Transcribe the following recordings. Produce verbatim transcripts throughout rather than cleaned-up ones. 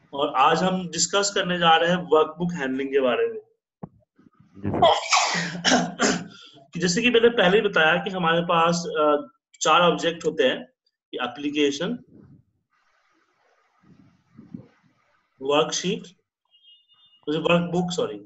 और आज हम डिस्कस करने जा रहे हैं वर्कबुक हैंडलिंग के बारे में। कि जैसे कि मैंने पहले ही बताया कि हमारे पास अ, चार ऑब्जेक्ट होते हैं, application, worksheet, workbook sorry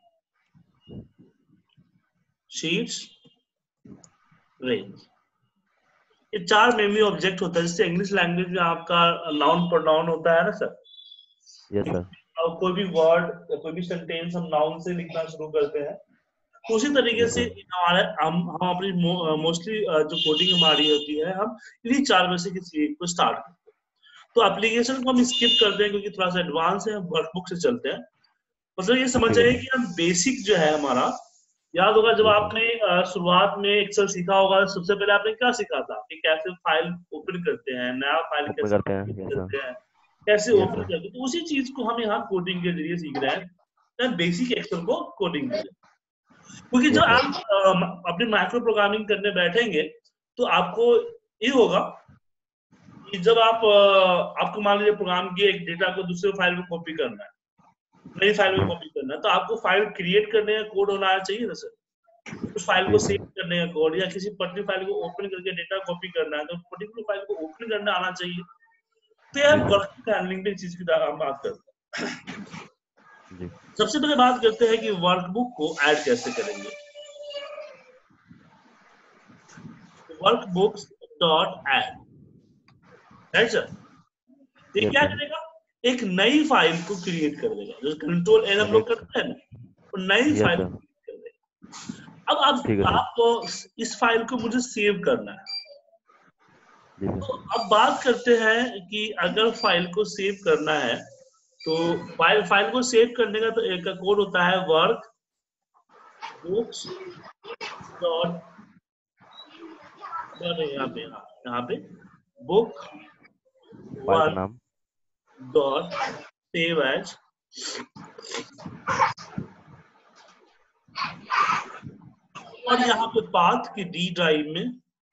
sheets, range. ये चार मेनली ऑब्जेक्ट होता है, जिससे इंग्लिश लैंग्वेज में आपका नाउन प्रोनाउन होता है ना सर। Yes sir. और कोई भी वर्ड या कोई भी सेंटेंस हम नाउन से लिखना शुरू करते हैं, तो उसी तरीके से हमारे हम हम अपनी मोस्टली जो कोडिंग हमारी होती है, हम इन्हीं चार में से किसी एक को स्टार्ट करते हैं। तो एप्लीकेशन को हम स्किप करते हैं क्योंकि थोड़ा सा एडवांस है, हम वर्कबुक से चलते हैं। मतलब ये समझ जाइए कि हम बेसिक जो है हमारा, याद होगा जब आपने शुरुआत में एक्सेल सीखा होगा, सबसे पहले आपने क्या सीखा था कि कैसे फाइल ओपन करते हैं, नया फाइल कैसे करते हैं, करते हैं, कैसे ओपन करते हैं। तो उसी चीज को हम यहाँ कोडिंग के जरिए सीख रहे हैं, बेसिक एक्सेल को कोडिंग के लिए। क्योंकि जब आप अपनी माइक्रो प्रोग्रामिंग करने बैठेंगे तो आपको ये होगा कि जब आप आपको मान लीजिए प्रोग्राम की एक डेटा को दूसरे फाइल में कॉपी करना है, नई फाइल में कॉपी करना है, तो आपको फाइल क्रिएट करने का कोड होना चाहिए ना सर। उस फाइल को सेव करने का कोड, या किसी पर्टिकुलर फाइल को ओपन करके डेटा कॉपी करना है तो पर्टिकुलर फाइल को ओपन करना आना चाहिए। तो यार वर्कबुक हैंडलिंग पे चीज की हम बात करते हैं। सबसे पहले बात करते हैं कि वर्कबुक को ऐड कैसे करेंगे। Workbooks dot add, right sir. ये क्या करेगा, एक नई फाइल को क्रिएट कर देगा, जो कंट्रोल एन हम लोग करते हैं ना, तो नई फाइल क्रिएट कर देगा। अब आप आपको इस फाइल को मुझे सेव करना है, तो अब बात करते हैं कि अगर फाइल को सेव करना है तो फाइल फाइल को सेव करने का तो एक कोड होता है वर्क बुक्स डॉट, यहाँ पे यहाँ पे book one dot save as, और यहाँ पे पाथ की डी ड्राइव में,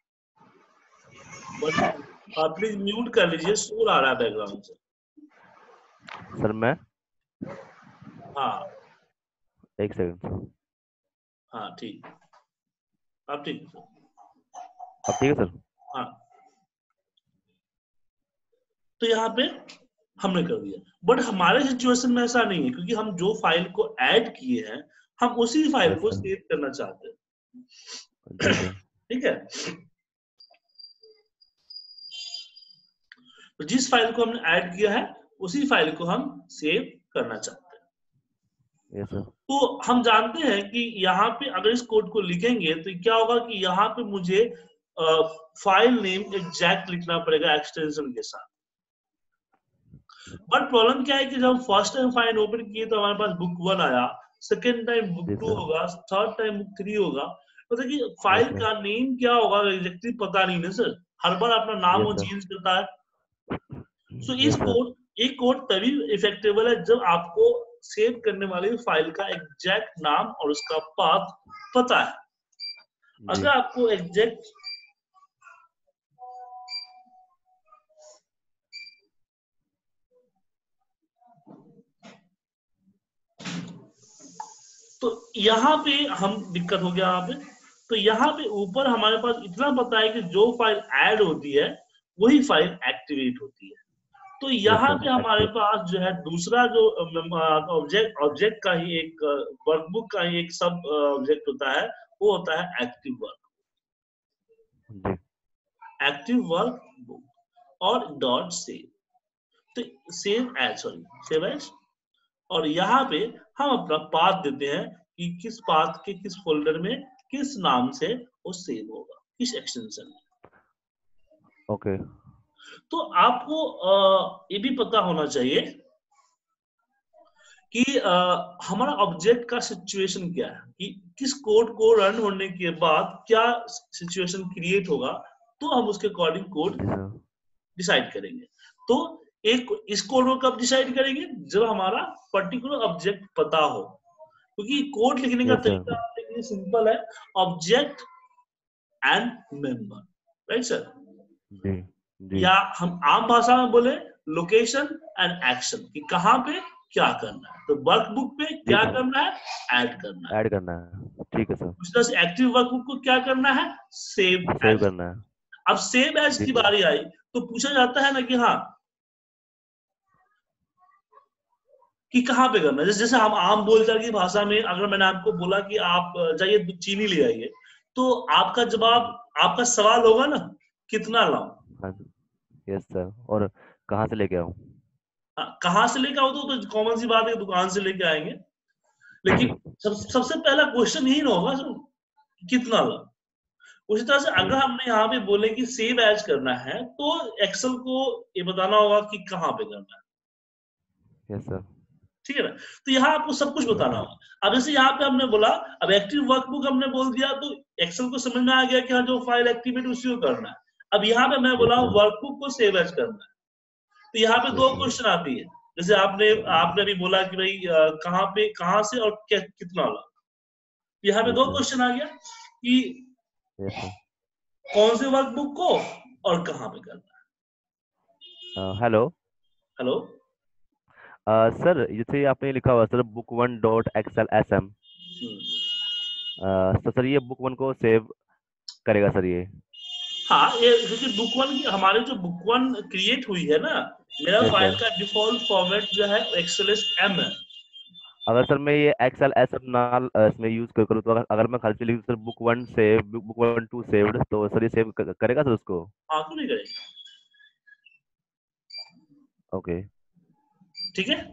आप प्लीज म्यूट कर लीजिए, शोर आ रहा है बैकग्राउंड से सर। मैं हाँ एक सेकंड। हाँ ठीक, आप ठीक है अब ठीक है सर। हाँ, तो यहाँ पे हमने कर दिया, बट हमारे सिचुएशन में ऐसा नहीं है, क्योंकि हम जो फाइल को ऐड किए हैं हम उसी फाइल को सेव करना चाहते हैं। ठीक है, तो जिस फाइल को हमने ऐड किया है उसी फाइल को हम सेव करना चाहते हैं। yes, तो हम जानते हैं कि यहाँ पे अगर इस कोड को लिखेंगे तो क्या होगा कि यहाँ पे मुझे फाइल नेम एग्जैक्ट लिखना पड़ेगा एक्सटेंशन के साथ। बट प्रॉब्लम क्या है कि जब फर्स्ट टाइम फाइल ओपन किए तो हमारे पास बुक वन आया, सेकेंड टाइम बुक टू होगा, थर्ड टाइम बुक थ्री होगा, मतलब कि फाइल का नेम क्या होगा एग्जैक्टली पता नहीं ना सर, हर बार अपना नाम वो चेंज करता है। सो इस कोड एक कोड तभी इफेक्टिबल है जब आपको सेव करने वाली फाइल का एग्जैक्ट नाम और उसका पाथ पता है। अगर आपको एग्जैक्ट तो यहाँ पे हम दिक्कत हो गया यहाँ पे, तो यहाँ पे ऊपर हमारे पास इतना पता है कि जो फाइल ऐड होती है वही फाइल एक्टिवेट होती है। तो यहाँ पे हमारे पास जो है दूसरा जो ऑब्जेक्ट ऑब्जेक्ट का ही एक वर्कबुक का ही एक सब ऑब्जेक्ट होता है, वो होता है active work, active work book और डॉट सेव, तो save as sorry save as, और यहाँ पे हम अपना पाथ देते हैं कि किस पाथ के किस फोल्डर में किस नाम से वो सेव होगा, किस एक्सटेंशन में। Okay okay. तो आपको आ, ये भी पता होना चाहिए कि आ, हमारा ऑब्जेक्ट का सिचुएशन क्या है, कि किस कोड को रन होने के बाद क्या सिचुएशन क्रिएट होगा, तो हम उसके अकॉर्डिंग कोड डिसाइड करेंगे। तो एक इस कोड को कब डिसाइड करेंगे, जब हमारा पर्टिकुलर ऑब्जेक्ट पता हो, क्योंकि कोड लिखने का तरीका देखिए सिंपल है, object and member, right sir. या हम आम भाषा में बोले लोकेशन एंड एक्शन कि कहाँ पे क्या करना है। तो वर्कबुक पे क्या करना है, ऐड करना है, ऐड करना है, ठीक है सर। उस तरह से एक्टिव वर्कबुक को क्या करना है, सेव सेव एज। करना है। अब सेव एज जी की सर। बारी आई तो पूछा जाता है ना कि हाँ कि कहाँ पे करना है। जैसे जैसे हम आम बोलचाल की भाषा में अगर मैंने आपको बोला कि आप जाइए चीनी ले आइए, तो आपका जवाब, आपका सवाल होगा ना कितना लाऊं। हाँ यस सर। और कहाँ से लेके आऊँ? हाँ, कहाँ से लेके आओ तो, तो कॉमन सी बात है, दुकान से लेके आएंगे। लेकिन सब सबसे पहला क्वेश्चन यही ना होगा सर, कितना लाऊं। उसी तरह से अगर हमने यहाँ पे बोले कि सेव एज करना है तो एक्सेल को ये बताना होगा कि कहाँ पे करना है। Yes sir. ठीक है ना। तो यहाँ आपको सब कुछ बताना होगा। अब जैसे यहाँ पे हमने बोला, अब एक्टिव वर्कबुक हमने बोल दिया तो एक्सेल को समझ में आ गया कि हाँ जो फाइल एक्टिवेट उसी को करना है। अब यहाँ पे मैं बोला वर्कबुक को सेव एज करना है, तो यहाँ पे दो क्वेश्चन आती है। जैसे आपने आपने भी बोला कि भाई कहाँ पे, कहाँ से और क्या, कितना ला। यहाँ पे दो क्वेश्चन आ गया कि कौन से वर्कबुक को और कहाँ पे करना है। हेलो हेलो सर, जैसे आपने लिखा हुआ sir book one dot XL S M, तो सर ये बुक वन को सेव करेगा सर ये? हाँ, ये क्योंकि बुक वन की हमारे जो बुक वन क्रिएट हुई है ना, मेरा yes, फाइल sir. का डिफॉल्ट फॉर्मेट जो है एक्सएलएस एम है। अगर सर मैं ये एक्सएल एस एम ना इसमें यूज करूँ तो अगर, अगर मैं खाली लिखूँ sir book one save, book one two saved, तो सर ये सेव करेगा सर उसको? हाँ, क्यों नहीं करेगा। Okay okay. ठीक है,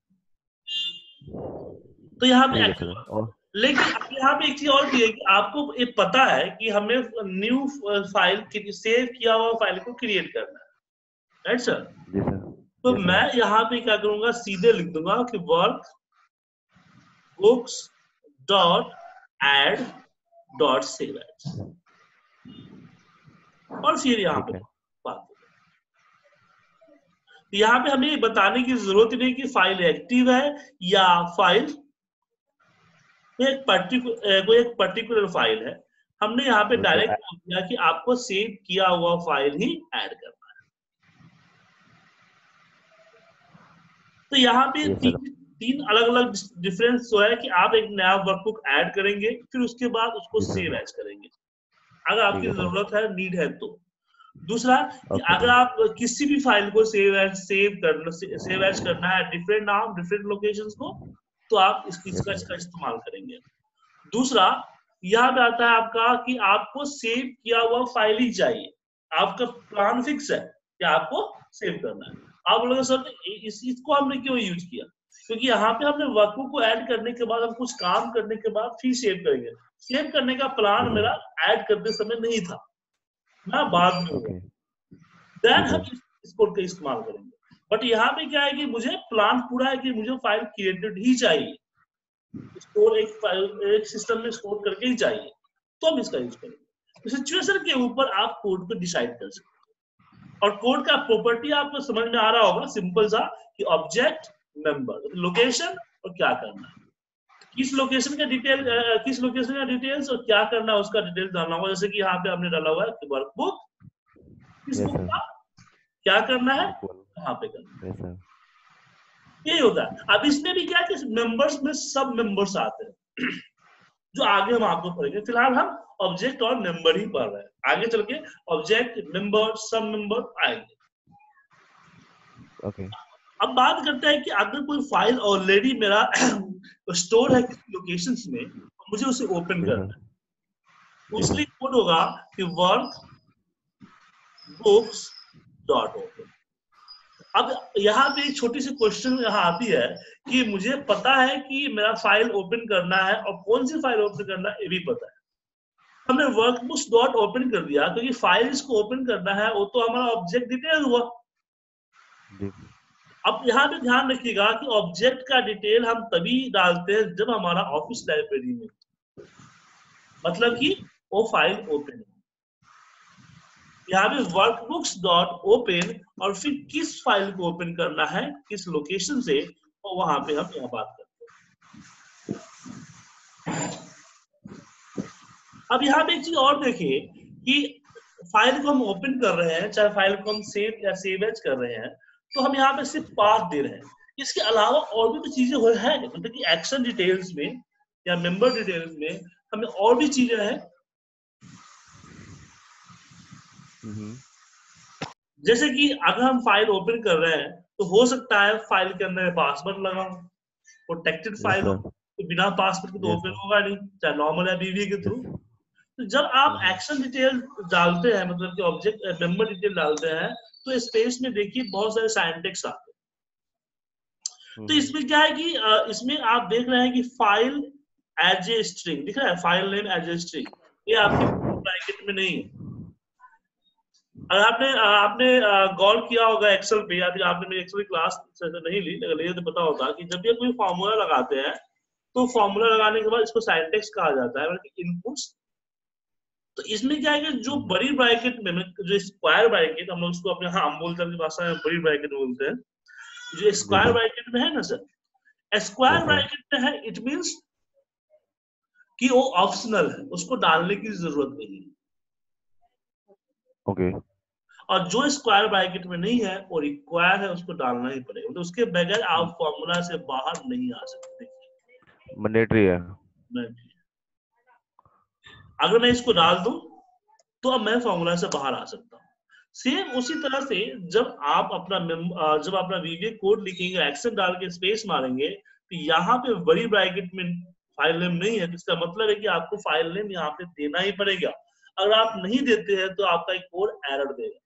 तो यहाँ पे ठीक है एक्टिव। सर। और लेकिन अब यहाँ पे एक चीज और भी है कि आपको ये पता है कि हमें न्यू फाइल सेव किया हुआ फाइल को क्रिएट करना है, राइट सर। जी सर। तो yes, मैं यहाँ पे क्या करूंगा, सीधे लिख दूंगा कि work books dot add dot save as, और फिर यहाँ पे बात। यहाँ पे हमें बताने की जरूरत नहीं कि फाइल एक्टिव है या फाइल एक पर्टिकुलर कोई एक पर्टिकुलर फाइल है। हमने यहाँ पे डायरेक्ट बोल दिया कि आपको सेव किया हुआ फाइल ही ऐड करना है। तो यहाँ पे yes, तीन तीन अलग अलग डिफरेंस जो है कि आप एक नया वर्कबुक ऐड करेंगे, फिर उसके बाद उसको सेव एज करेंगे अगर आपकी जरूरत है, नीड है तो। दूसरा कि okay. अगर आप किसी भी फाइल को सेव एज सेव करना सेव एज करना है डिफरेंट नाम डिफरेंट लोकेशंस को, तो आप इसकी इसका इसका इस्तेमाल करेंगे। दूसरा यहाँ पे आता है आपका कि आपको सेव किया हुआ फाइल ही चाहिए, आपका प्लान फिक्स है कि आपको सेव करना है। आप बोलोगे सर इस इसको हमने क्यों यूज किया, क्योंकि यहाँ पे हमने वर्कबुक को ऐड करने के बाद हम कुछ काम करने के बाद फिर सेव करेंगे। सेव करने का प्लान मेरा ऐड करते समय नहीं था, ना बाद में हुआ, देन हम इस, इस कोड का इस्तेमाल करेंगे। बट यहाँ पे क्या है कि मुझे प्लान पूरा है कि मुझे फाइल क्रिएटेड ही चाहिए, स्टोर एक फाइल एक सिस्टम में स्टोर करके ही चाहिए, तो हम इसका यूज करेंगे। तो सिचुएशन के ऊपर आप कोड को डिसाइड कर सकते हैं। और कोड का प्रॉपर्टी आपको समझ में आ रहा होगा, सिंपल सा कि ऑब्जेक्ट मेंबर लोकेशन और क्या करना है, किस लोकेशन का डिटेल किस लोकेशन का डिटेल्स और क्या करना है उसका डिटेल्स डालना होगा। जैसे कि यहाँ पे हमने डाला हुआ है वर्कबुक, किस बुक का क्या करना है, कहाँ पे करना है, यही होता है। अब इसमें भी क्या कि मेंबर्स में सब मेंबर्स आते हैं जो आगे हम आपको पढ़ेंगे। फिलहाल हम ऑब्जेक्ट और मेंबर ही पढ़ रहे हैं, आगे चल के ऑब्जेक्ट मेंबर सब मेंबर आएंगे। okay. अब बात करते हैं कि अगर कोई फाइल ऑलरेडी मेरा स्टोर है किसी लोकेशन में, मुझे उसे ओपन करना है, उसके लिए कोड होगा कि वर्क बुक्स डॉट ओपन। अब यहाँ पे एक छोटी सी क्वेश्चन यहाँ आती है कि मुझे पता है कि मेरा फाइल ओपन करना है और कौन सी फाइल ओपन करना है ये भी पता है। हमने वर्कबुक्स डॉट ओपन कर दिया क्योंकि फाइल इसको ओपन करना है, वो तो हमारा ऑब्जेक्ट डिटेल हुआ। अब यहाँ पे ध्यान रखिएगा कि ऑब्जेक्ट का डिटेल हम तभी डालते हैं जब हमारा ऑफिस लाइब्रेरी में, मतलब कि वो फाइल ओपन है। यहाँ पे वर्कबुक्स डॉट ओपन और फिर किस फाइल को ओपन करना है किस लोकेशन से, और वहां पे हम यहाँ बात करते हैं। अब यहाँ पे एक चीज और देखिए कि फाइल को हम ओपन कर रहे हैं, चाहे फाइल को हम सेव या सेव एज कर रहे हैं, तो हम यहाँ पे सिर्फ पाथ दे रहे हैं। इसके अलावा और भी तो चीजें हो है, मतलब कि एक्शन डिटेल्स में या मेंबर डिटेल्स में हमें और भी चीजें हैं। जैसे कि अगर हम फाइल ओपन कर रहे हैं तो हो सकता है फाइल के अंदर पासवर्ड लगा हो, प्रोटेक्टेड फाइल हो, तो बिना पासवर्ड के तो ओपन होगा नहीं, चाहे नॉर्मल या बीवी के थ्रू। तो जब आप एक्शन डिटेल डालते हैं, मतलब कि ऑब्जेक्ट मेंबर डिटेल डालते हैं, तो स्पेस में देखिए बहुत सारे सिंटैक्स आते हैं। तो इसमें क्या है कि इसमें आप देख रहे हैं कि फाइल एज ए स्ट्रिंग दिख रहा है, file name as a string, ये आपके ब्रैकेट में नहीं है। अगर आपने आपने गौर किया होगा एक्सेल पे, या फिर आपने मेरी एक्सेल क्लास नहीं ली, अगर ये तो पता होता कि जब ये कोई फॉर्मूला लगाते हैं तो फॉर्मूला लगाने के बाद इसको सिंटैक्स कहा जाता है, मतलब इनपुट्स। तो इसमें क्या है कि जो बड़ी ब्रैकेट में, जो स्क्वायर ब्रैकेट हम लोग उसको अपने हाँ बोलते हैं भाषा में बड़ी ब्रैकेट बोलते हैं, जो स्क्वायर ब्रैकेट में है ना सर, स्क्वायर ब्रैकेट में है, इट मींस कि वो ऑप्शनल है, उसको डालने की जरूरत नहीं है। Okay okay. और जो स्क्वायर ब्रैकेट में नहीं है वो रिक्वायर है, उसको डालना ही पड़ेगा, तो उसके बगैर आप फॉर्मूला से बाहर नहीं आ सकते, मैंडेटरी है। अगर मैं इसको डाल दूं तो अब मैं फॉर्मूला से बाहर आ सकता हूँ। सेम उसी तरह से जब आप अपना जब अपना वीवीए कोड लिखेंगे, एक्शन डाल के स्पेस मारेंगे, तो यहाँ पे बड़ी ब्रैकेट में फाइल नेम नहीं है, इसका मतलब है कि आपको फाइल नेम यहाँ पे देना ही पड़ेगा। अगर आप नहीं देते हैं तो आपका एक कोड एरर देगा।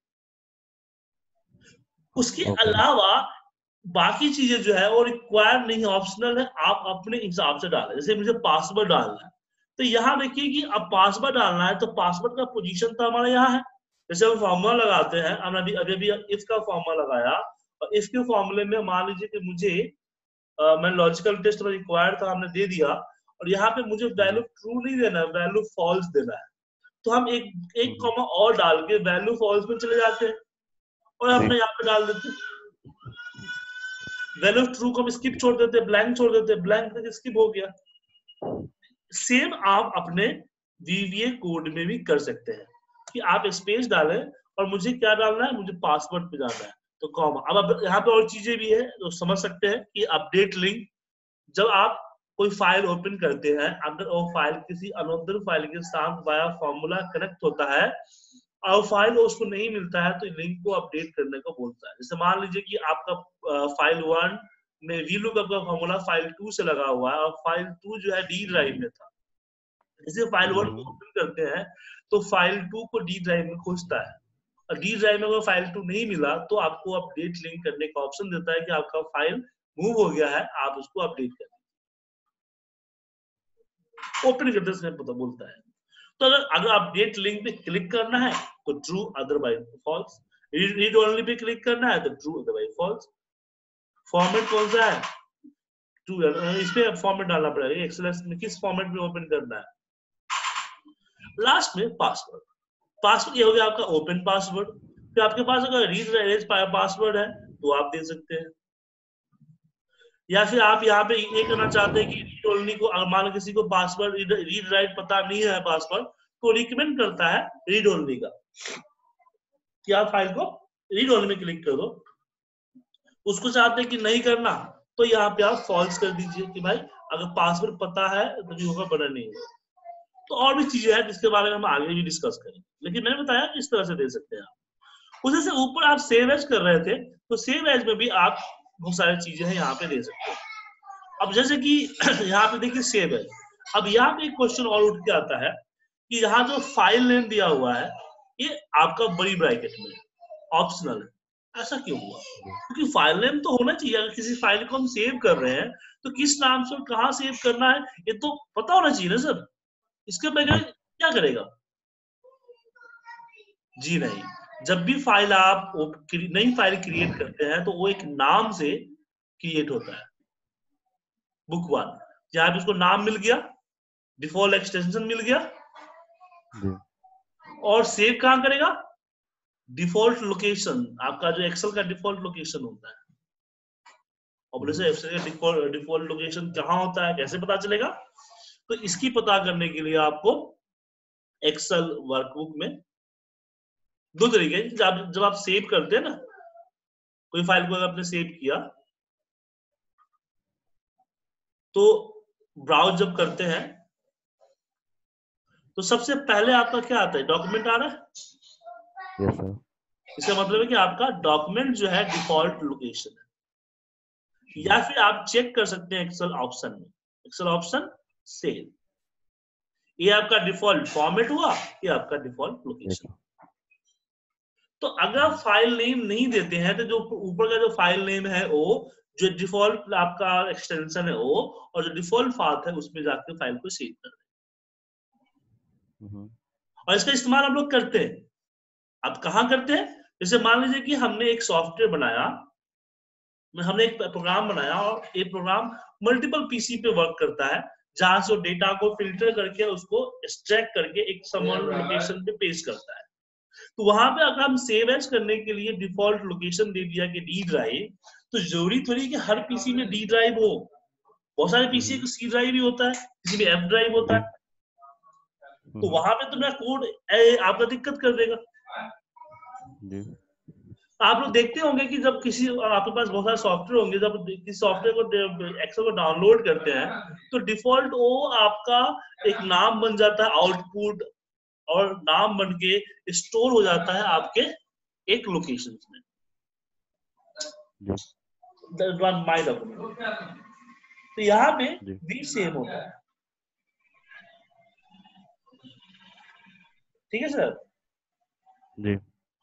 उसके okay. अलावा बाकी चीजें जो है वो रिक्वायर नहीं है, ऑप्शनल है, आप अपने हिसाब से डालें। जैसे मुझे पासवर्ड डालना है, तो यहाँ देखिए कि अब पासवर्ड डालना है तो पासवर्ड का पोजीशन तो हमारा यहाँ है। जैसे हम फॉर्मूला लगाते हैं, हमने अभी अभी अभी इफ का फॉर्मूला लगाया, और इफ के फॉर्मूले में मान लीजिए कि मुझे आ, मैं लॉजिकल टेस्ट में रिक्वायर्ड था, हमने दे दिया, और यहाँ पे मुझे वैल्यू ट्रू नहीं देना है, वैल्यू फॉल्स देना है। तो हम एक एक कॉमा और डाल के वैल्यू फॉल्स में चले जाते हैं और हमने यहाँ पे डाल देते हैं वैल्यू ट्रू को हम स्किप छोड़ देते हैं, ब्लैंक छोड़ देते हैं, ब्लैंक तक स्किप हो गया। सेम आप अपने वीवीए कोड में भी कर सकते हैं कि आप स्पेस डालें और मुझे क्या डालना है, मुझे पासवर्ड पे जाना है तो कॉमा। अब यहाँ पे और चीजें भी है तो समझ सकते हैं कि अपडेट लिंक, जब आप कोई फाइल ओपन करते हैं, अगर वो फाइल किसी अनदर फाइल के साथ वाया फॉर्मूला कनेक्ट होता है और फाइल उसको नहीं मिलता है तो लिंक को अपडेट करने को बोलता है। जैसे मान लीजिए कि आपका फाइल वन में वीलुकअप का फॉर्मूला फाइल टू से लगा हुआ है और फाइल टू जो है डी ड्राइव में था, जैसे फाइल वन को ओपन करते हैं तो फाइल टू को डी ड्राइव में खोजता है, और डी ड्राइव में अगर फाइल टू नहीं मिला तो आपको अपडेट लिंक करने का ऑप्शन देता है कि आपका फाइल मूव हो गया है, आप उसको अपडेट कर ओपन करते समय पता बोलता है। तो अगर अगर अपडेट लिंक पे क्लिक करना है तो true, otherwise false. Read only पे क्लिक करना है तो ट्रू, अदरवाइज फॉल्स। फॉर्मेट कौन सा है, ट्रू, इस पे फॉर्मेट डालना पड़ेगा, एक्सेल में किस फॉर्मेट में ओपन करना है। लास्ट में पासवर्ड, पासवर्ड ये हो गया आपका ओपन पासवर्ड। फिर आपके पास अगर रीड रेज पासवर्ड है तो आप दे सकते हैं, या फिर आप यहाँ पे ये करना चाहते हैं कि रीड ओनली को, मान लो किसी को पासवर्ड रीड राइट पता नहीं है पासवर्ड, तो रिकमेंड करता है रीड ओनली का कि आप फाइल को रीड ओनली में क्लिक कर दो। उसको चाहते हैं कि नहीं करना तो यहाँ पे आप फॉल्स कर दीजिए कि भाई अगर पासवर्ड पता है तो भी होगा, बना नहीं है। तो और भी चीजें हैं जिसके बारे में हम आगे भी डिस्कस करेंगे, लेकिन मैंने बताया किस तरह से दे सकते हैं आप। उसे से ऊपर आप सेव एज कर रहे थे तो सेव एज में भी आप बहुत सारी चीजें हैं यहाँ पे दे सकते हैं। अब जैसे कि यहाँ पे देखिए सेव एज, अब यहाँ पे एक क्वेश्चन और उठ के आता है कि यहाँ जो फाइल नेम दिया हुआ है ये आपका बड़ी ब्रैकेट में ऑप्शनल है, ऐसा क्यों हुआ? क्योंकि फाइल नेम तो होना चाहिए। अगर किसी फाइल को हम सेव कर रहे हैं तो किस नाम से और कहाँ सेव करना है ये तो पता होना चाहिए ना सर, इसके बगैर क्या करेगा? जी नहीं, जब भी फाइल आप नई फाइल क्रिएट करते हैं तो वो एक नाम से क्रिएट होता है। बुक वन, जहां भी उसको नाम मिल गया, डिफॉल्ट एक्सटेंशन मिल गया, और सेव कहां करेगा? डिफॉल्ट लोकेशन, आपका जो एक्सेल का डिफॉल्ट लोकेशन होता है। और एक्सेल का डिफॉल्ट डिफॉल्ट लोकेशन कहां होता है, कैसे पता चलेगा? तो इसकी पता करने के लिए आपको एक्सेल वर्कबुक में दो तरीके, जब जब आप सेव करते हैं ना कोई फाइल को अगर आपने सेव किया तो ब्राउज जब करते हैं तो सबसे पहले आपका क्या आता है, डॉक्यूमेंट आ रहा है। Yes sir. इसका मतलब है कि आपका डॉक्यूमेंट जो है डिफॉल्ट लोकेशन है। या फिर आप चेक कर सकते हैं एक्सेल ऑप्शन में, एक्सेल ऑप्शन सेव, ये आपका डिफॉल्ट फॉर्मेट हुआ, ये आपका डिफॉल्ट लोकेशन। तो अगर आप फाइल नेम नहीं देते हैं तो जो ऊपर का जो फाइल नेम है वो जो डिफॉल्ट आपका एक्सटेंशन है वो, और जो डिफॉल्ट पाथ है उसमें जाकर फाइल को सेव कर दें। और इसका इस्तेमाल हम लोग करते हैं। आप कहाँ करते हैं, जैसे मान लीजिए कि हमने एक सॉफ्टवेयर बनाया, हमने एक प्रोग्राम बनाया और ये प्रोग्राम मल्टीपल पीसी पे वर्क करता है, जहां से डेटा को फिल्टर करके उसको एक्सट्रैक्ट करके एक समान लोकेशन पे पेश करता है। तो वहां पे अगर हम सेव एज करने के लिए डिफॉल्ट लोकेशन दे दिया कि डी ड्राइव, तो जरूरी थोड़ी कि हर पीसी में डी ड्राइव हो। बहुत सारे पीसी को सी ड्राइव भी होता है, किसी में एफ ड्राइव होता है। तो वहां पे तो मेरा कोड आपका दिक्कत कर देगा। आप लोग देखते होंगे कि जब किसी आपके पास बहुत सारे सॉफ्टवेयर होंगे, जब किसी सॉफ्टवेयर को एक्सेल को डाउनलोड करते हैं तो डिफॉल्ट वो आपका एक नाम बन जाता है आउटपुट, और नाम बन के स्टोर हो जाता है आपके एक लोकेशन में, माय डॉक्यूमेंट। तो यहाँ पे भी सेम होता है। ठीक है सर जी।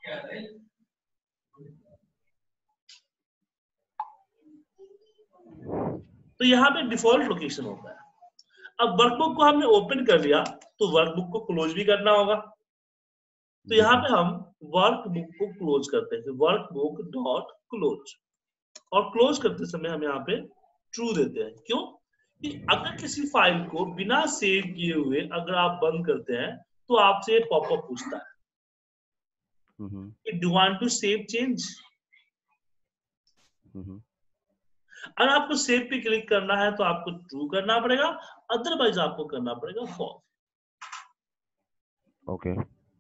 तो यहाँ पे डिफॉल्ट लोकेशन होता है। अब वर्कबुक को हमने ओपन कर लिया तो वर्कबुक को क्लोज भी करना होगा। तो यहाँ पे हम वर्कबुक को क्लोज करते हैं, वर्कबुक डॉट क्लोज, और क्लोज करते समय हम यहाँ पे ट्रू देते हैं। क्यों कि अगर किसी फाइल को बिना सेव किए हुए अगर आप बंद करते हैं तो आपसे पॉपअप पूछता है do want to save change. अगर आपको सेव पे क्लिक करना है तो आपको ट्रू करना पड़ेगा, अदरवाइज आपको करना पड़ेगा फॉल्स। ओके।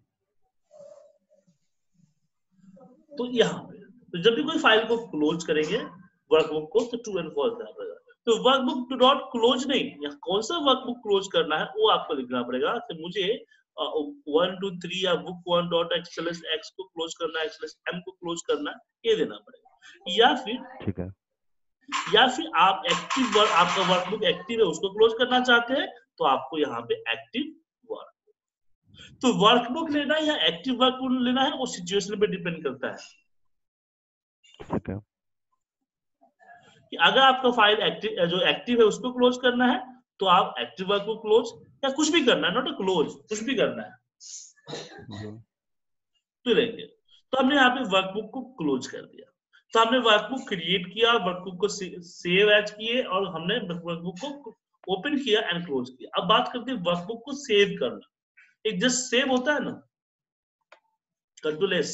तो यहाँ पे तो जब भी कोई फाइल को क्लोज करेंगे वर्कबुक को तो ट्रू एंड फॉल्स देना पड़ेगा। तो वर्कबुक टू डॉट क्लोज नहीं, या कौन सा वर्कबुक क्लोज करना है वो आपको लिखना पड़ेगा कि मुझे वन टू थ्री या book one dot XLS X को क्लोज करना है, एक्सएलएस एम को क्लोज करना है, ये देना पड़ेगा। या फिर ठीक है, या फिर आप एक्टिव वर्क, आपका वर्कबुक एक्टिव है उसको क्लोज करना चाहते हैं तो आपको यहाँ पे एक्टिव वर्क। तो वर्कबुक लेना है या एक्टिव वर्कबुक लेना है वो सिचुएशन पे डिपेंड करता है। ठीक है, कि अगर आपका फाइल एक्टिव जो एक्टिव है उसको क्लोज करना है तो आप एक्टिव वर्क को क्लोज, या कुछ भी करना है, नॉट अ क्लोज, कुछ भी करना है तो लेंगे। तो हमने यहाँ पे वर्कबुक को क्लोज कर दिया। तो हमने वर्कबुक क्रिएट किया, वर्कबुक को सेव एज किए और हमने वर्कबुक को ओपन किया एंड क्लोज किया। अब बात करते हैं वर्कबुक को सेव करना। एक जस्ट सेव होता है ना, कंट्रोल एस,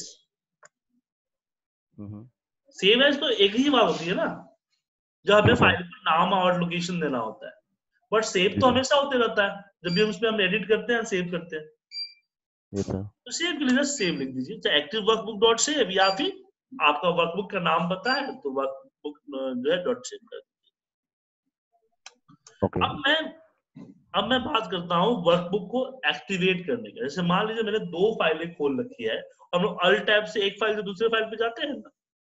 सेव एज तो एक ही बात होती है ना, जब हमें फाइल को नाम और लोकेशन देना होता है। बट सेव तो हमेशा होते रहता है, जब भी उसमें हम एडिट करते हैं सेव करते हैं। तो सेव के लिए जस्ट सेव लिख दीजिए, चाहे एक्टिव वर्कबुक डॉट सेव, या फिर आपका वर्कबुक का नाम पता है तो वर्कबुक जो है डॉट सेव कर दीजिए। okay. अब मैं अब मैं बात करता हूँ वर्कबुक को एक्टिवेट करने के। जैसे मान लीजिए मैंने दो फाइलें खोल रखी है, हम लोग अल्ट टैब से एक फाइल से दूसरे फाइल पे जाते हैं ना,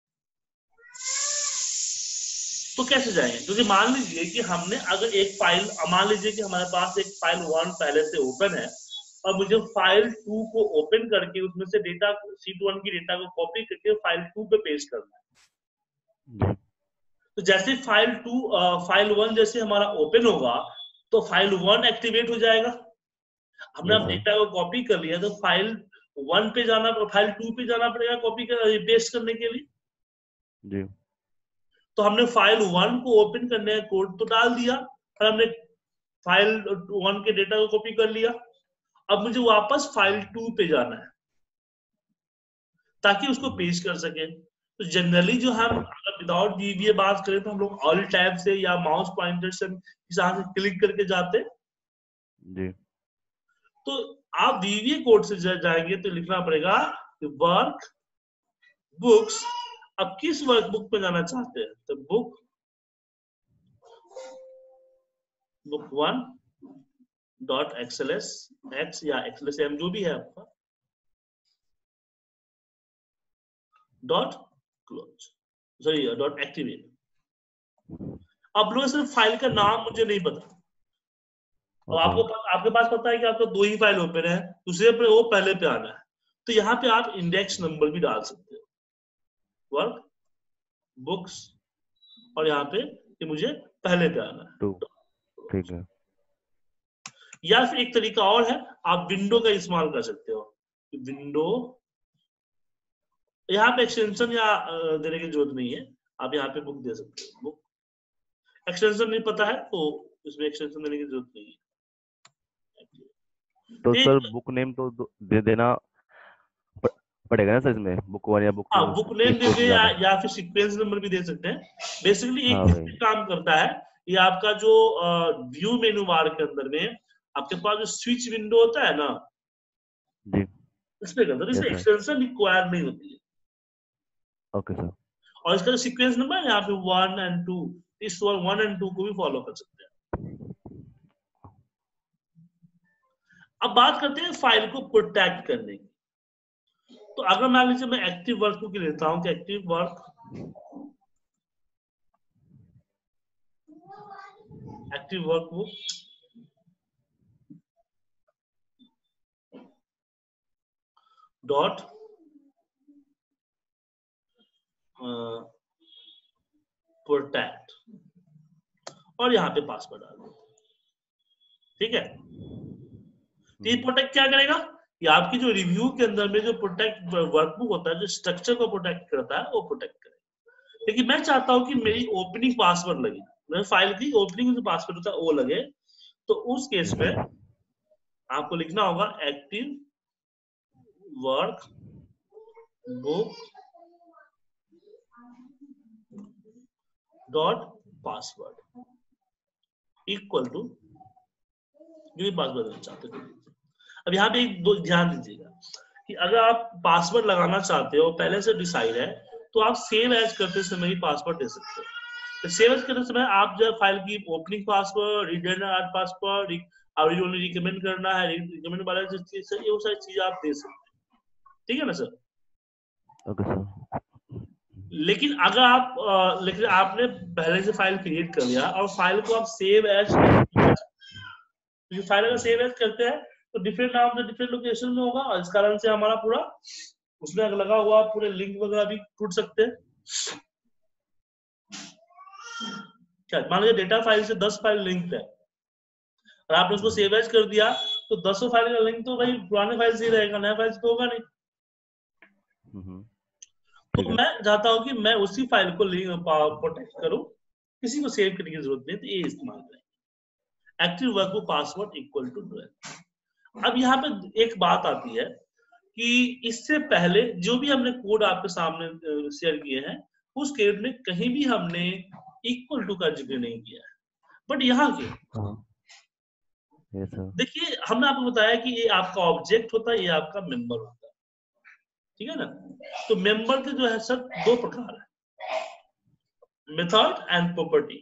तो कैसे जाएंगे? क्योंकि मान लीजिए कि हमने अगर एक फाइल, मान लीजिए कि हमारे पास एक फाइल वन पहले से ओपन है और मुझे फाइल टू को ओपन करके उसमें से डेटा शीट वन की डेटा को कॉपी करके फाइल टू पे पेस्ट करना है। तो जैसे फाइल टू फाइल वन जैसे हमारा ओपन होगा तो फाइल वन एक्टिवेट हो जाएगा। हमने अब डेटा को कॉपी कर लिया तो फाइल वन पे जाना, फाइल टू पे जाना पड़ेगा कॉपी कर पेस्ट करने के लिए जी। तो हमने फाइल वन को ओपन करने का कोड तो डाल दिया और हमने फाइल वन के डेटा को कॉपी कर लिया। अब मुझे वापस फाइल टू पे जाना है ताकि उसको पेश कर सके। तो जनरली जो हम अगर विदाउट वीवीए बात करें तो हम लोग ऑल टैब से या माउस पॉइंटर से इस तरह से क्लिक करके जाते जी। तो आप वीवीए कोड से जाएंगे तो लिखना पड़ेगा वर्क बुक्स अब किस वर्कबुक पे जाना चाहते हैं, तो book book one dot XLS X या एक्सएलएस एम जो भी है आपका dot close sorry dot activate. अब लोग सिर्फ फाइल का नाम मुझे नहीं पता, और आपको आपके पास पता है कि आपका दो ही फाइल ओपन है, दूसरे पे वो पहले पे आना है, तो यहाँ पे आप इंडेक्स नंबर भी डाल सकते हो, वर्क बुक्स, और यहाँ पे कि मुझे पहले पे आना है, ठीक है। या फिर एक तरीका और है, आप विंडो का इस्तेमाल कर सकते हो, विंडो यहाँ पे एक्सटेंशन या देने की जरूरत नहीं है, आप यहाँ पे बुक दे सकते हो, बुक एक्सटेंशन नहीं पता है तो इसमें एक्सटेंशन देने की जरूरत नहीं है। तो सर बुक नेम तो दे देना पड़ेगा ना सर इसमें, बुक वन या बुक हाँ टू, बुक नेम दे दे या, या फिर सीक्वेंस नंबर भी दे सकते हैं। बेसिकली एक हाँ काम करता है, ये आपका जो व्यू मेनू बार के अंदर में आपके पास जो स्विच विंडो होता है ना जी, इस पे करता है, इसमें एक्सटेंशन रिक्वायर नहीं होती है। Okay sir. और इसका जो सीक्वेंस नंबर है यहाँ पे वन एंड टू, इस वन एंड टू को भी फॉलो कर सकते हैं। अब बात करते हैं फाइल को प्रोटेक्ट करने की। तो अगर मान लीजिए मैं एक्टिव वर्क बुक लेता हूं कि active work active work book dot protect और यहाँ पे पासवर्ड डाल दो, ठीक है। तो ये प्रोटेक्ट क्या करेगा, ये आपकी जो रिव्यू के अंदर में जो प्रोटेक्ट वर्कबुक होता है, जो स्ट्रक्चर को प्रोटेक्ट करता है वो प्रोटेक्ट करेगा। लेकिन मैं चाहता हूं कि मेरी ओपनिंग पासवर्ड लगे, मेरे फाइल की ओपनिंग जो पासवर्ड होता है वो लगे, तो उस केस में आपको लिखना होगा active work book dot password equal to जो भी पासवर्ड देना चाहते हो। अब यहाँ पे एक दो ध्यान दीजिएगा कि अगर आप पासवर्ड लगाना चाहते हो पहले से डिसाइड है, तो आप सेव एज करते समय ही पासवर्ड दे सकते हो। तो सेव एज करते समय आप जो फाइल की opening password, reader password, recommend करना है, रिकमेंड वाला जो चीज है, ये वो सारी चीजें आप दे सकते हैं, ठीक है ना सर। Okay sir. लेकिन अगर आप आ, लेकिन आपने पहले से फाइल क्रिएट कर लिया और फाइल को आप सेव एज, तो फाइल अगर सेव एज करते हैं तो डिफरेंट नाम से डिफरेंट लोकेशन में होगा, और इस कारण से हमारा पूरा उसमें लगा हुआ पूरे लिंक वगैरह भी टूट सकते हैं। क्या मान लीजिए डेटा फाइल से दस फाइल लिंक है और आपने उसको सेव एज कर दिया, तो दसों फाइल का लिंक तो भाई पुराने फाइल से ही रहेगा, नया फाइल से तो होगा नहीं। तो मैं चाहता हूं कि मैं उसी फाइल को प्रोटेक्ट करूं, किसी को सेव करने की जरूरत नहीं, तो ये इस्तेमाल करें active workbook password equal to twelve. अब यहाँ पे एक बात आती है कि इससे पहले जो भी हमने कोड आपके सामने शेयर किए हैं, उस कोड में कहीं भी हमने इक्वल टू का जिक्र नहीं किया है, बट यहाँ क्यों? देखिए हमने आपको बताया कि ये आपका ऑब्जेक्ट होता है, ये आपका मेंबर होता है, ठीक है ना। तो मेंबर के जो है सर दो प्रकार है, मेथड एंड प्रॉपर्टी।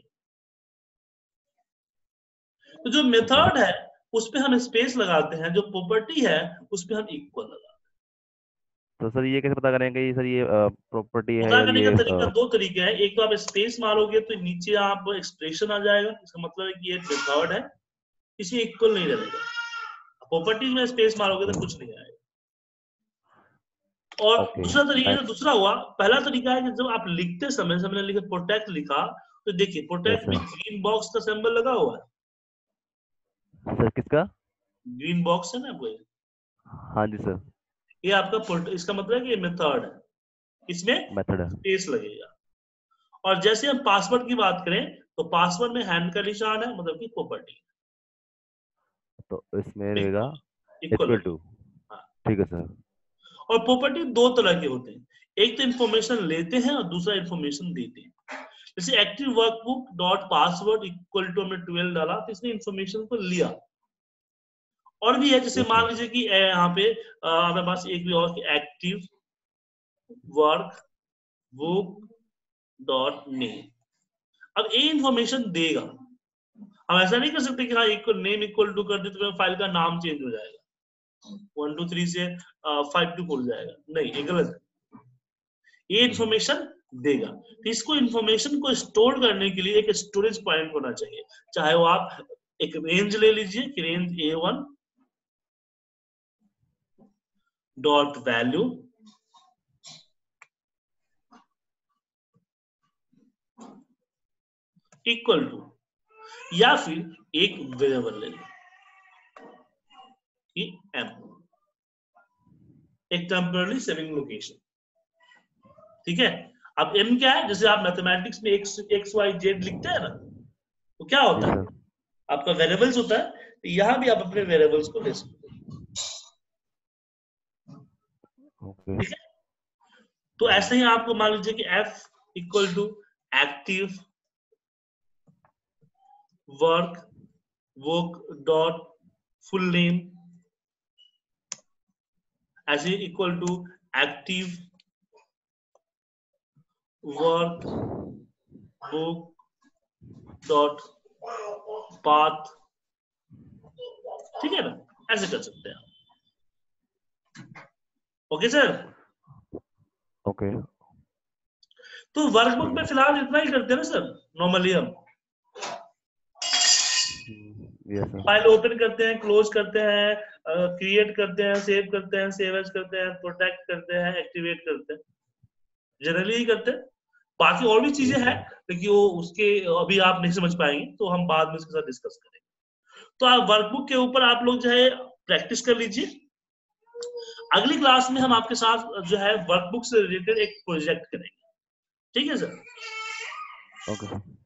तो जो मेथड है उस पे हम स्पेस लगाते हैं, जो प्रॉपर्टी है उस पे हम इक्वल लगाते हैं। तो सर ये कैसे पता करेंगे सर ये प्रॉपर्टी है, पता करने ये का तरीका दो तरीके हैं। एक तो आप स्पेस मारोगे तो नीचे आप एक्सप्रेशन आ जाएगा, इसका मतलब है कि ये मेथड है, इसे इक्वल नहीं रहेगा। प्रॉपर्टीज में स्पेस मारोगे तो कुछ नहीं आएगा। और okay, दूसरा तरीका जो दूसरा हुआ, पहला तरीका है कि जब आप लिखते समय से मैंने लिखा प्रोटेक्ट लिखा, तो देखिए प्रोटेक्ट में ग्रीन बॉक्स का सिंबल लगा हुआ है सर। किसका ग्रीन बॉक्स है ना कोई? हाँ जी सर। ये आपका, इसका मतलब है कि ये मेथड है, इसमें मेथड स्पेस लगेगा। और जैसे हम पासवर्ड की बात करें तो पासवर्ड में हैंड का निशान है, मतलब कि प्रॉपर्टी, तो इसमें रहेगा इक्वल टू। ठीक है सर। और प्रॉपर्टी दो तरह के होते हैं, एक तो इंफॉर्मेशन लेते हैं और दूसरा इंफॉर्मेशन देते हैं। जैसे active workbook dot password equal to हमने ट्वेल्व डाला, तो इसने इंफॉर्मेशन को लिया। और भी है, जैसे मान लीजिए कि यहाँ पे हमारे पास एक भी और active work book dot name. अब ये इंफॉर्मेशन देगा, हम ऐसा नहीं कर सकते कि हाँ इक्वल नेम इक्वल टू कर दे तो फाइल का नाम चेंज हो जाएगा, वन टू थ्री से फाइव टू फोर जाएगा, नहीं ये गलत है। ये इंफॉर्मेशन देगा, तो इसको इंफॉर्मेशन को स्टोर करने के लिए एक स्टोरेज पॉइंट होना चाहिए, चाहे वो आप एक रेंज ले लीजिए कि range A one dot value equal to, या फिर एक वेरिएबल ले लो कि एम, एक टेम्पररी सेविंग लोकेशन, ठीक है। अब एम क्या है, जैसे आप मैथमेटिक्स में एक्स एक्स वाई जेड लिखते हैं ना, तो क्या होता है आपका वेरिएबल्स होता है, तो यहां भी आप अपने वेरिएबल्स को ले सकते हो, ठीक है। तो ऐसे ही आपको मान लीजिए कि f equal to active work work dot full name, ऐसे equal to active work book dot path, ठीक है ना, ऐसे कर सकते हैं आप। Okay sir, okay. तो वर्कबुक में फिलहाल इतना ही करते हैं ना सर नॉर्मली हम, यस सर। फाइल ओपन करते हैं, क्लोज करते हैं, क्रिएट करते हैं, सेव करते हैं, सेव एज करते हैं, प्रोटेक्ट करते हैं, एक्टिवेट करते हैं, जनरली ही करते हैं। बाकी और भी चीजें हैं लेकिन वो उसके अभी आप नहीं समझ पाएंगे, तो हम बाद में उसके साथ डिस्कस करेंगे। तो आप वर्कबुक के ऊपर आप लोग जो है प्रैक्टिस कर लीजिए। अगली क्लास में हम आपके साथ जो है वर्कबुक से रिलेटेड एक प्रोजेक्ट करेंगे, ठीक है सर। ओके।